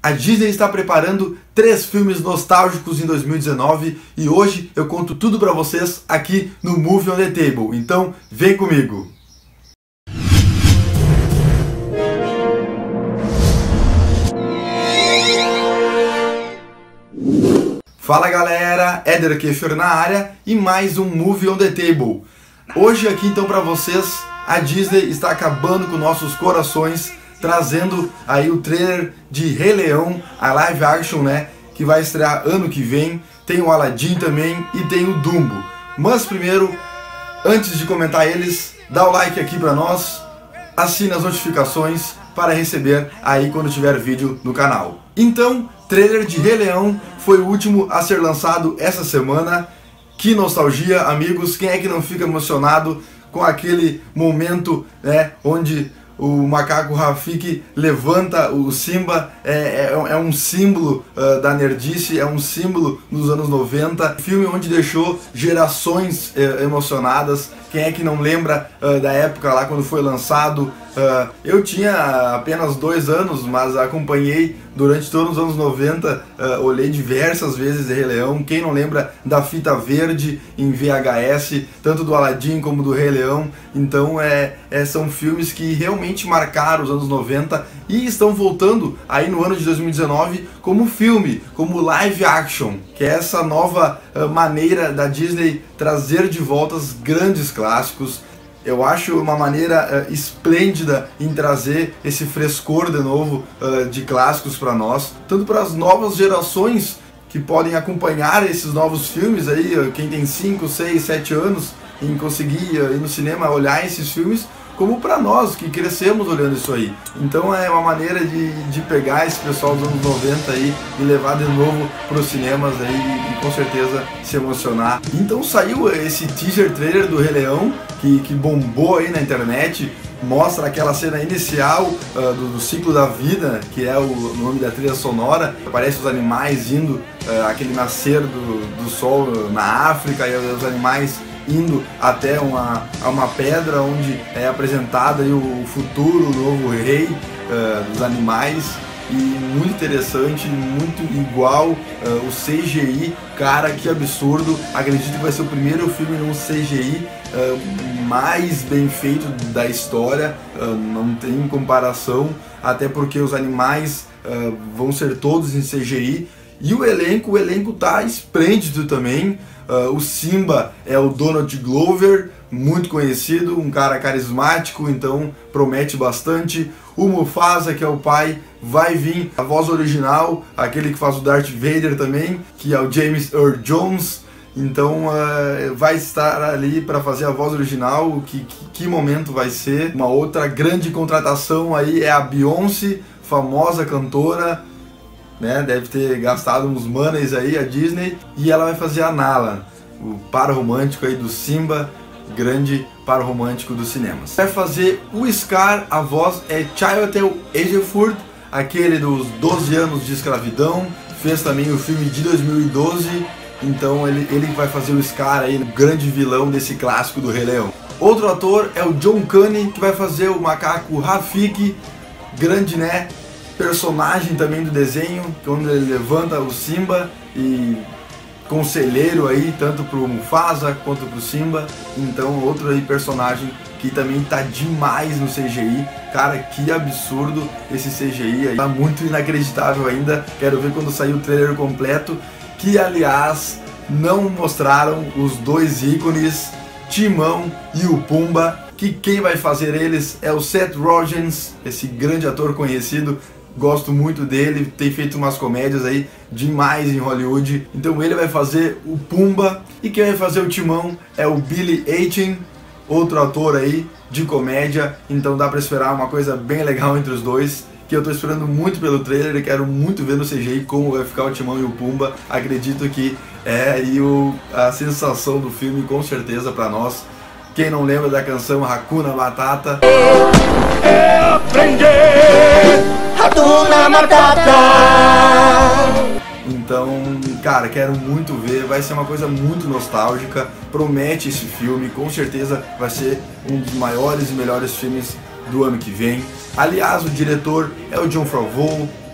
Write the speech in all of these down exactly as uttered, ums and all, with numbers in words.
A Disney está preparando três filmes nostálgicos em dois mil e dezenove e hoje eu conto tudo pra vocês aqui no Movie on the Table. Então, vem comigo! Fala galera, Éder Keffer na área e mais um Movie on the Table. Hoje aqui então pra vocês, a Disney está acabando com nossos corações, trazendo aí o trailer de Rei Leão, a live action, né, que vai estrear ano que vem. Tem o Aladdin também e tem o Dumbo. Mas primeiro, antes de comentar eles, dá o like aqui pra nós, assina as notificações para receber aí quando tiver vídeo no canal. Então, trailer de Rei Leão foi o último a ser lançado essa semana. Que nostalgia, amigos, quem é que não fica emocionado com aquele momento, né, onde o macaco Rafiki levanta o Simba? É, é, é um símbolo uh, da nerdice, é um símbolo dos anos noventa, filme onde deixou gerações uh, emocionadas. Quem é que não lembra uh, da época lá quando foi lançado? Uh, eu tinha apenas dois anos, mas acompanhei durante todos os anos noventa, uh, olhei diversas vezes Rei Leão. Quem não lembra da fita verde em V H S, tanto do Aladdin como do Rei Leão? Então é, é, são filmes que realmente marcaram os anos noventa e estão voltando aí no ano de dois mil e dezenove como filme, como live action, que é essa nova uh, maneira da Disney trazer de volta os grandes clássicos. Eu acho uma maneira uh, esplêndida em trazer esse frescor de novo uh, de clássicos para nós, tanto para as novas gerações que podem acompanhar esses novos filmes aí, uh, quem tem cinco, seis, sete anos, em conseguir uh, ir no cinema olhar esses filmes, como para nós que crescemos olhando isso aí. Então é uma maneira de, de pegar esse pessoal dos anos noventa aí e levar de novo para os cinemas aí e, e com certeza se emocionar. Então saiu esse teaser trailer do Rei Leão que, que bombou aí na internet, mostra aquela cena inicial uh, do, do ciclo da vida, que é o nome da trilha sonora. Aparece os animais indo, uh, aquele nascer do, do sol na África e os animais indo até uma, uma pedra onde é apresentado aí o futuro, o novo rei uh, dos animais. E muito interessante, muito igual uh, o C G I, cara, que absurdo. Acredito que vai ser o primeiro filme num C G I uh, mais bem feito da história, uh, não tem comparação, até porque os animais uh, vão ser todos em C G I. E o elenco, o elenco tá esplêndido também. Uh, o Simba é o Donald Glover, muito conhecido, um cara carismático, então promete bastante. O Mufasa, que é o pai, vai vir a voz original, aquele que faz o Darth Vader também, que é o James Earl Jones. Então uh, vai estar ali para fazer a voz original. Que, que, que momento vai ser. Uma outra grande contratação aí é a Beyoncé, famosa cantora, né, deve ter gastado uns manes aí a Disney, e ela vai fazer a Nala, o par romântico aí do Simba, grande par romântico dos cinemas. Vai fazer o Scar, a voz é Chiwetel Ejiofor, aquele dos doze anos de escravidão, fez também o filme de dois mil e doze, então ele, ele vai fazer o Scar aí, o grande vilão desse clássico do Rei Leão. Outro ator é o John Kane, que vai fazer o macaco Rafiki, grande, né, personagem também do desenho, quando ele levanta o Simba e conselheiro aí, tanto pro Mufasa quanto pro Simba. Então outro aí personagem que também tá demais no C G I. Cara, que absurdo esse C G I aí, tá muito inacreditável ainda. Quero ver quando sair o trailer completo, que aliás não mostraram os dois ícones, Timão e o Pumba, que quem vai fazer eles é o Seth Rogen, esse grande ator conhecido. Gosto muito dele, tem feito umas comédias aí demais em Hollywood. Então ele vai fazer o Pumba, e quem vai fazer o Timão é o Billy Eichner, outro ator aí de comédia. Então dá pra esperar uma coisa bem legal entre os dois, que eu tô esperando muito pelo trailer e quero muito ver no C G I como vai ficar o Timão e o Pumba. Acredito que é aí o, a sensação do filme, com certeza, pra nós. Quem não lembra da canção Hakuna Matata? É aprender Hakuna Matata. Então, cara, quero muito ver, vai ser uma coisa muito nostálgica, promete esse filme, com certeza vai ser um dos maiores e melhores filmes do ano que vem. Aliás, o diretor é o Jon Favreau,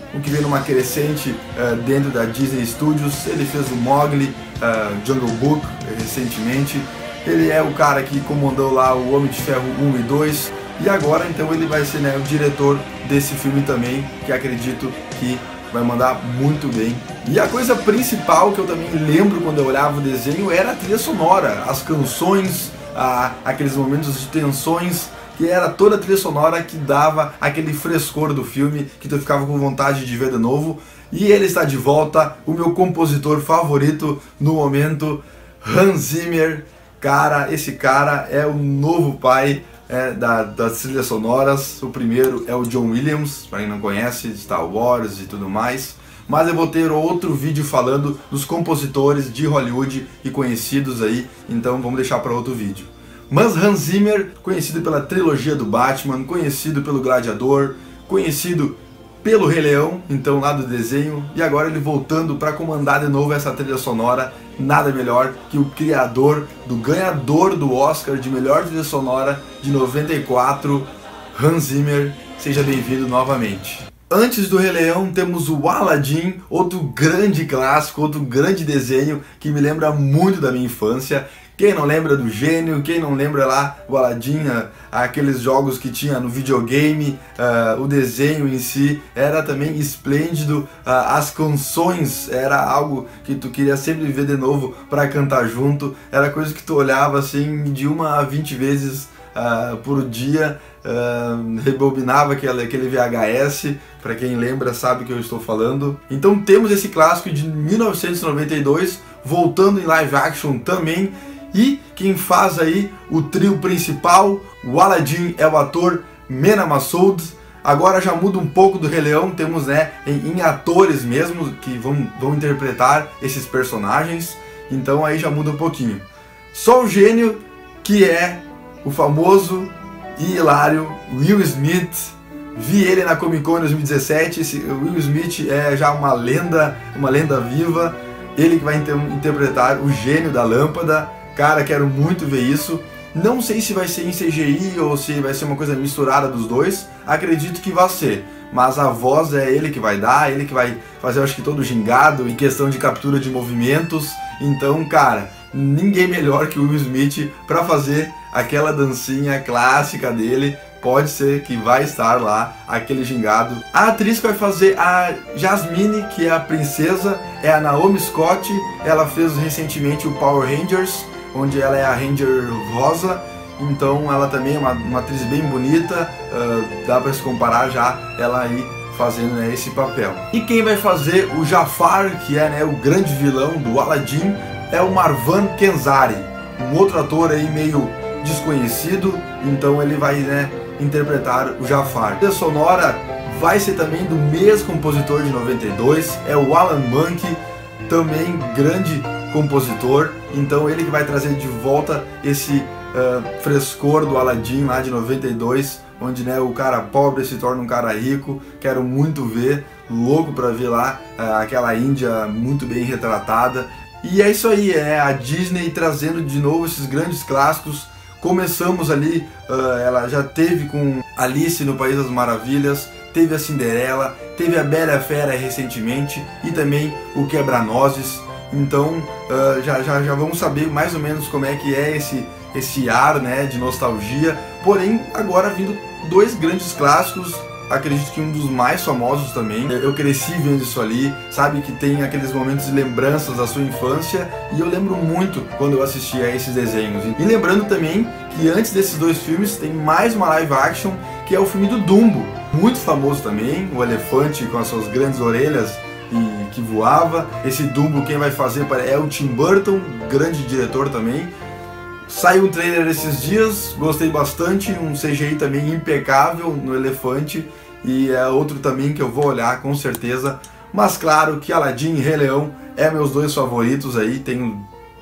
o que vem numa crescente uh, dentro da Disney Studios. Ele fez o Mowgli, uh, Jungle Book recentemente. Ele é o cara que comandou lá o Homem de Ferro um e dois. E agora então ele vai ser, né, o diretor desse filme também, que acredito que vai mandar muito bem. E a coisa principal que eu também lembro quando eu olhava o desenho era a trilha sonora, as canções, a, aqueles momentos de tensões, que era toda a trilha sonora que dava aquele frescor do filme, que tu ficava com vontade de ver de novo. E ele está de volta, o meu compositor favorito no momento, Hans Zimmer. Cara, esse cara é o novo pai É, da, das trilhas sonoras. O primeiro é o John Williams, para quem não conhece, Star Wars e tudo mais. Mas eu vou ter outro vídeo falando dos compositores de Hollywood e conhecidos aí, então vamos deixar para outro vídeo. Mas Hans Zimmer, conhecido pela trilogia do Batman, conhecido pelo Gladiador, conhecido pelo Rei Leão, então lá do desenho, e agora ele voltando para comandar de novo essa trilha sonora. Nada melhor que o criador do ganhador do Oscar de melhor trilha sonora de noventa e quatro, Hans Zimmer. Seja bem-vindo novamente. Antes do Rei Leão temos o Aladdin, outro grande clássico, outro grande desenho que me lembra muito da minha infância. Quem não lembra do gênio, quem não lembra lá o Aladdin, aqueles jogos que tinha no videogame, uh, o desenho em si era também esplêndido, uh, as canções era algo que tu queria sempre ver de novo para cantar junto, era coisa que tu olhava assim de uma a vinte vezes uh, por dia, uh, rebobinava aquele, aquele V H S, para quem lembra sabe o que eu estou falando. Então temos esse clássico de mil novecentos e noventa e dois, voltando em live action também. E quem faz aí o trio principal, o Aladdin, é o ator Mena Massoud. Agora já muda um pouco do Rei Leão, temos, né, em, em atores mesmo que vão, vão interpretar esses personagens. Então aí já muda um pouquinho. Só o gênio, que é o famoso e hilário Will Smith. Vi ele na Comic Con em dois mil e dezessete. Esse Will Smith é já uma lenda, uma lenda viva. Ele que vai inter interpretar o gênio da lâmpada. Cara, quero muito ver isso. Não sei se vai ser em C G I ou se vai ser uma coisa misturada dos dois. Acredito que vai ser. Mas a voz é ele que vai dar, ele que vai fazer, eu acho que todo o gingado em questão de captura de movimentos. Então, cara, ninguém melhor que o Will Smith para fazer aquela dancinha clássica dele. Pode ser que vai estar lá aquele gingado. A atriz que vai fazer a Jasmine, que é a princesa, é a Naomi Scott. Ela fez recentemente o Power Rangers, onde ela é a Ranger Rosa. Então ela também é uma, uma atriz bem bonita, uh, dá para se comparar já ela aí fazendo, né, esse papel. E quem vai fazer o Jafar, que é, né, o grande vilão do Aladdin, é o Marwan Kenzari, um outro ator aí meio desconhecido. Então ele vai, né, interpretar o Jafar. A trilha sonora vai ser também do mesmo compositor de noventa e dois, é o Alan Monk, também grande compositor. Então ele que vai trazer de volta esse uh, frescor do Aladdin lá de noventa e dois, onde, né, o cara pobre se torna um cara rico. Quero muito ver, louco para ver lá uh, aquela Índia muito bem retratada. E é isso aí, é a Disney trazendo de novo esses grandes clássicos. Começamos ali, uh, ela já teve com Alice no País das Maravilhas, teve a Cinderela, teve a Bela e a Fera recentemente e também o Quebra-Nozes. Então uh, já, já, já vamos saber mais ou menos como é que é esse, esse ar, né, de nostalgia. Porém, agora vindo dois grandes clássicos, acredito que um dos mais famosos também. Eu cresci vendo isso ali, sabe, que tem aqueles momentos de lembranças da sua infância, e eu lembro muito quando eu assistia a esses desenhos. E lembrando também que antes desses dois filmes tem mais uma live action, que é o filme do Dumbo, muito famoso também, o elefante com as suas grandes orelhas e que voava. Esse Dumbo quem vai fazer é o Tim Burton, grande diretor também. Saiu um trailer esses dias, gostei bastante, um C G I também impecável no elefante, e é outro também que eu vou olhar com certeza. Mas claro que Aladdin e Rei Leão é meus dois favoritos aí, tenho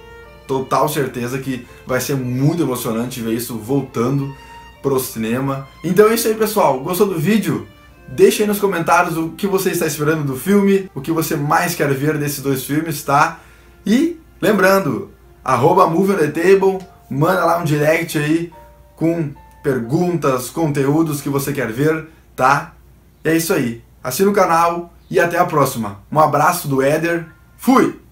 total certeza que vai ser muito emocionante ver isso voltando pro cinema. Então é isso aí, pessoal, gostou do vídeo? Deixa aí nos comentários o que você está esperando do filme, o que você mais quer ver desses dois filmes, tá? E lembrando, arroba Movie on the Table, manda lá um direct aí com perguntas, conteúdos que você quer ver, tá? E é isso aí. Assina o canal e até a próxima. Um abraço do Éder. Fui!